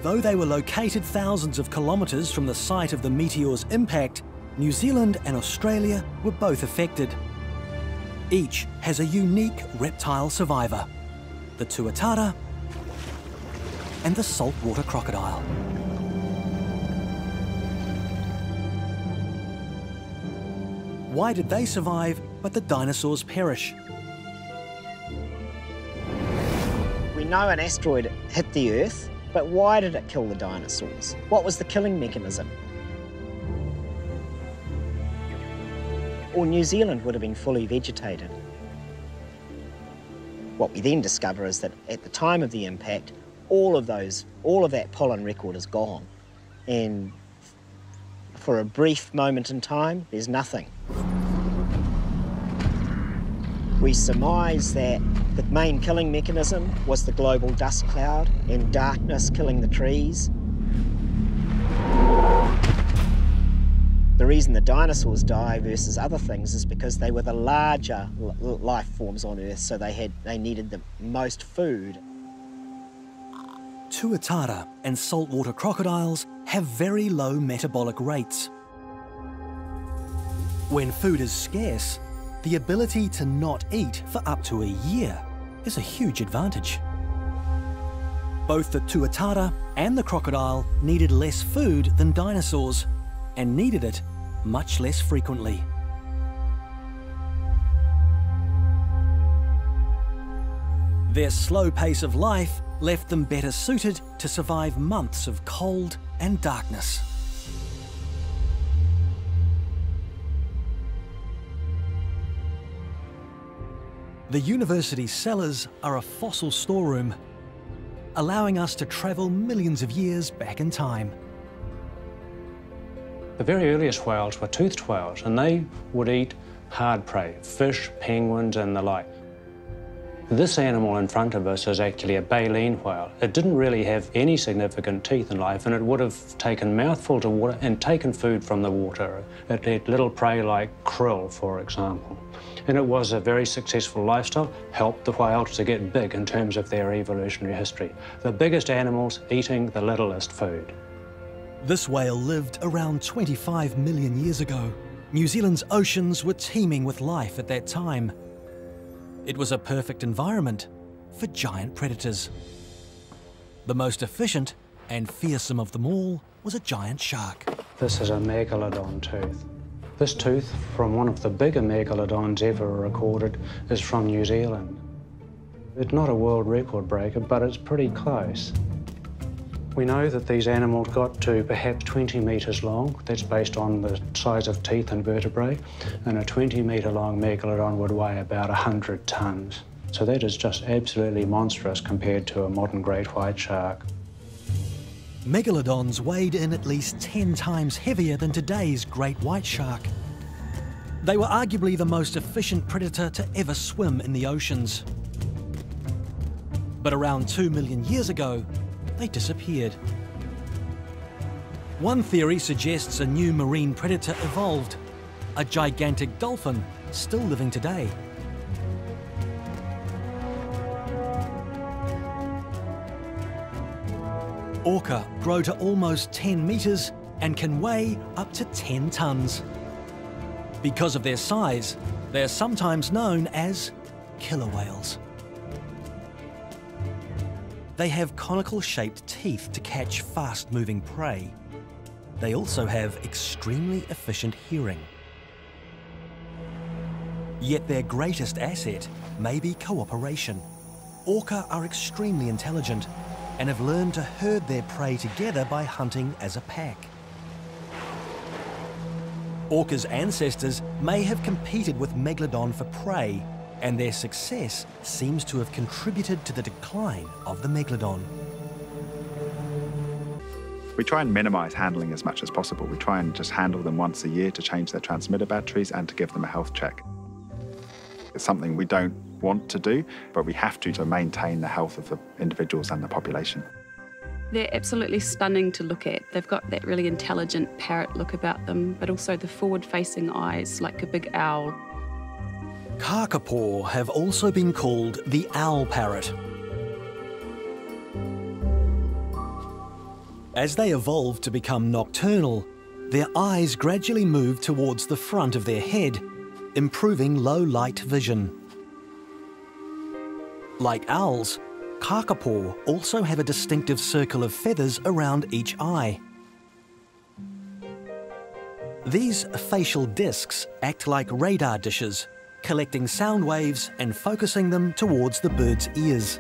Though they were located thousands of kilometres from the site of the meteor's impact, New Zealand and Australia were both affected. Each has a unique reptile survivor, the tuatara and the saltwater crocodile. Why did they survive, but the dinosaurs perish? We know an asteroid hit the Earth, but why did it kill the dinosaurs? What was the killing mechanism? Or New Zealand would have been fully vegetated. What we then discover is that at the time of the impact, all of that pollen record is gone. And for a brief moment in time, there's nothing. We surmise that the main killing mechanism was the global dust cloud and darkness killing the trees. The reason the dinosaurs die versus other things is because they were the larger life forms on Earth, so they needed the most food. Tuatara and saltwater crocodiles have very low metabolic rates. When food is scarce, the ability to not eat for up to a year is a huge advantage. Both the tuatara and the crocodile needed less food than dinosaurs, and needed it much less frequently. Their slow pace of life left them better suited to survive months of cold and darkness. The university cellars are a fossil storeroom, allowing us to travel millions of years back in time. The very earliest whales were toothed whales, and they would eat hard prey, fish, penguins and the like. This animal in front of us is actually a baleen whale. It didn't really have any significant teeth in life, and it would have taken mouthfuls of water and taken food from the water. It ate little prey like krill, for example. And it was a very successful lifestyle, helped the whales to get big in terms of their evolutionary history. The biggest animals eating the littlest food. This whale lived around 25 million years ago. New Zealand's oceans were teeming with life at that time. It was a perfect environment for giant predators. The most efficient and fearsome of them all was a giant shark. This is a megalodon tooth. This tooth, from one of the bigger megalodons ever recorded, is from New Zealand. It's not a world record breaker, but it's pretty close. We know that these animals got to perhaps 20 metres long. That's based on the size of teeth and vertebrae. And a 20-metre long megalodon would weigh about 100 tonnes. So that is just absolutely monstrous compared to a modern great white shark. Megalodons weighed in at least 10 times heavier than today's great white shark. They were arguably the most efficient predator to ever swim in the oceans. But around 2 million years ago, they disappeared. One theory suggests a new marine predator evolved, a gigantic dolphin still living today. Orca grow to almost 10 metres and can weigh up to 10 tonnes. Because of their size, they're sometimes known as killer whales. They have conical-shaped teeth to catch fast-moving prey. They also have extremely efficient hearing. Yet their greatest asset may be cooperation. Orca are extremely intelligent and have learned to herd their prey together by hunting as a pack. Orca's ancestors may have competed with Megalodon for prey, and their success seems to have contributed to the decline of the Megalodon. We try and minimise handling as much as possible. We try and just handle them once a year to change their transmitter batteries and to give them a health check. It's something we don't want to do, but we have to maintain the health of the individuals and the population. They're absolutely stunning to look at. They've got that really intelligent parrot look about them, but also the forward-facing eyes like a big owl. Kakapo have also been called the owl parrot. As they evolved to become nocturnal, their eyes gradually moved towards the front of their head, improving low-light vision. Like owls, kakapo also have a distinctive circle of feathers around each eye. These facial discs act like radar dishes, collecting sound waves and focusing them towards the bird's ears.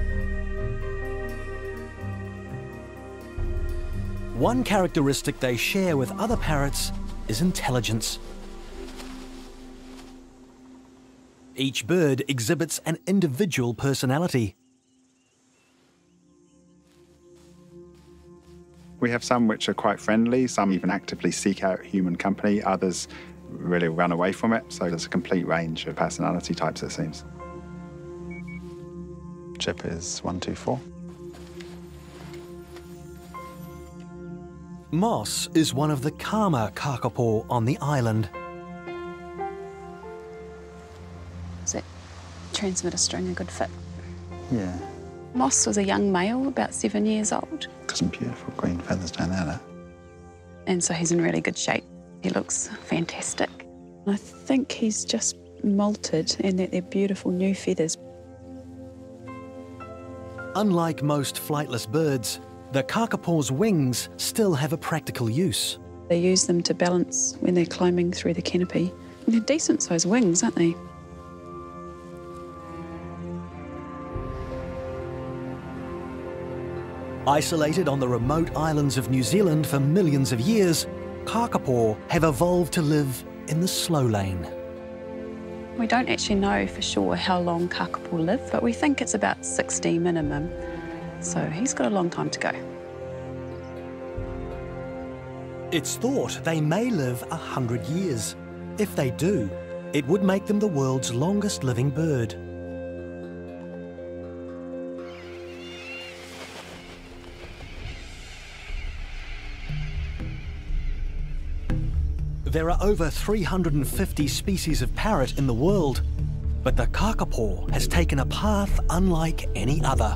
One characteristic they share with other parrots is intelligence. Each bird exhibits an individual personality. We have some which are quite friendly, some even actively seek out human company, others really run away from it. So there's a complete range of personality types, it seems. Chip is 124. Moss is one of the calmer kakapo on the island. Is that transmitter string a good fit? Yeah. Moss was a young male, about 7 years old. Got some beautiful green feathers down there. And so he's in really good shape. He looks fantastic. I think he's just molted and that they're beautiful new feathers. Unlike most flightless birds, the kakapo's wings still have a practical use. They use them to balance when they're climbing through the canopy. And they're decent-sized wings, aren't they? Isolated on the remote islands of New Zealand for millions of years, kakapo have evolved to live in the slow lane. We don't actually know for sure how long kakapo live, but we think it's about 60 minimum. So he's got a long time to go. It's thought they may live 100 years. If they do, it would make them the world's longest living bird. There are over 350 species of parrot in the world, but the kakapo has taken a path unlike any other.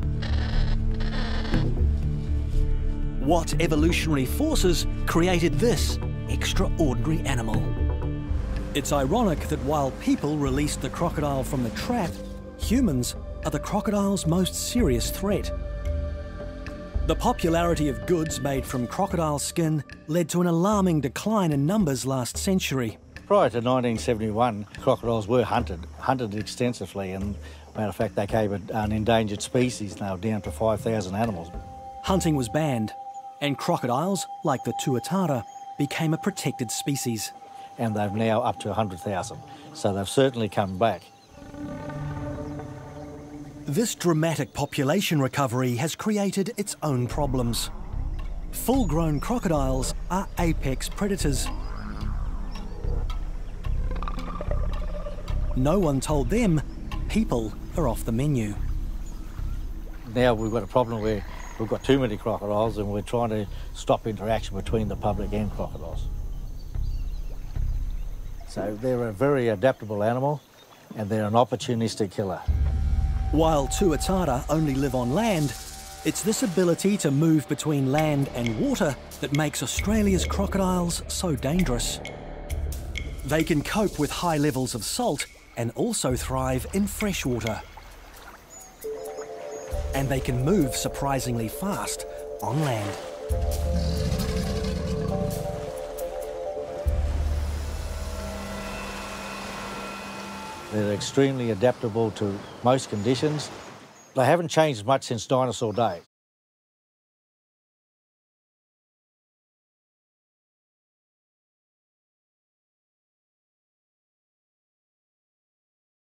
What evolutionary forces created this extraordinary animal? It's ironic that while people released the crocodile from the trap, humans are the crocodile's most serious threat. The popularity of goods made from crocodile skin led to an alarming decline in numbers last century. Prior to 1971, crocodiles were hunted extensively, and matter of fact, they became an endangered species, now down to 5,000 animals. Hunting was banned, and crocodiles, like the tuatara, became a protected species. And they've now up to 100,000, so they've certainly come back. This dramatic population recovery has created its own problems. Full-grown crocodiles are apex predators. No one told them people are off the menu. Now we've got a problem where we've got too many crocodiles and we're trying to stop interaction between the public and crocodiles. So they're a very adaptable animal and they're an opportunistic killer. While tuatara only live on land, it's this ability to move between land and water that makes Australia's crocodiles so dangerous. They can cope with high levels of salt and also thrive in freshwater. And they can move surprisingly fast on land. They're extremely adaptable to most conditions. They haven't changed much since dinosaur days.